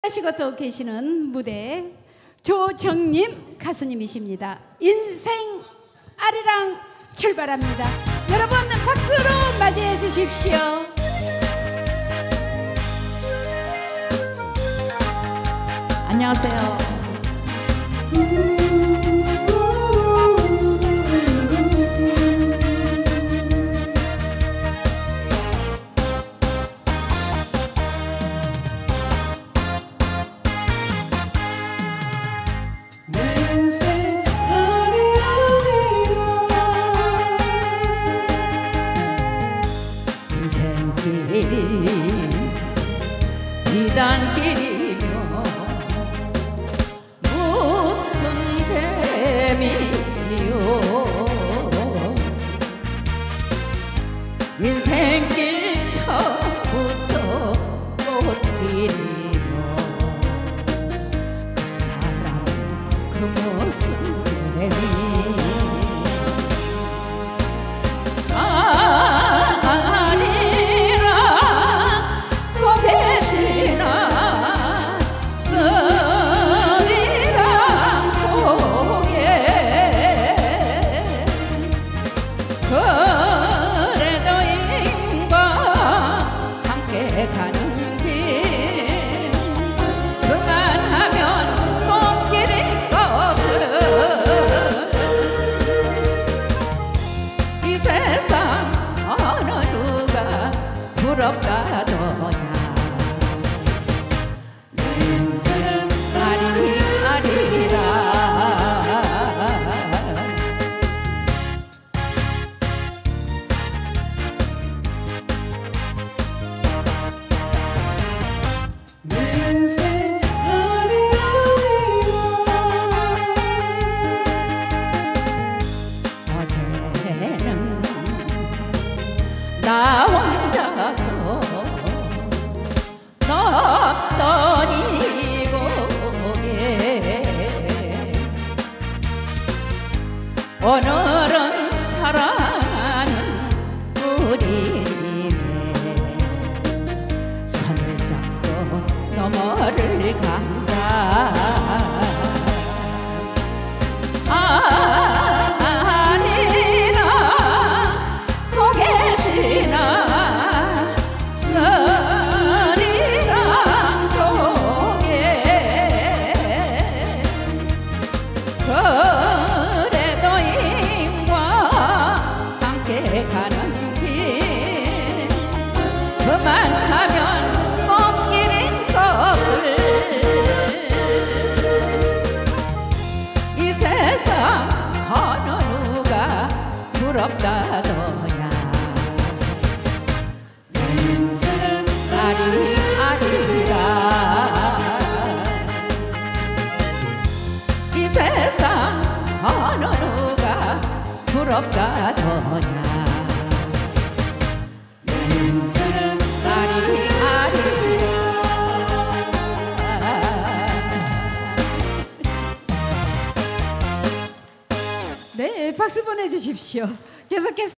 하시고 또 계시는 무대 조정님 가수님이십니다. 인생 아리랑 출발합니다. 여러분 박수로 맞이해 주십시오. 안녕하세요. 인생길이 이단길이며 무슨 재미요. 인생길 처음부터 꽃길이며 그 사람 그 무슨 재미. 가는 길 그만하면 꽃길인 것을 이 세상 어느 누가 부럽다더냐. 내 인생 아리아리라. 어제는 나 혼자서 넣었던 이 곡에 오늘은 사랑하는 우리님의 손을 잡고 너머를 간다. 그래도 인과 함께 가는 길 그만하면 꽃길인 것을 이 세상 어느 누가 부럽다더냐. 내 인생 아리아리라. 이 세상 어느 누가 부럽다더냐. 내 인생 아리아리라. 네, 박수 보내주십시오. 계속해서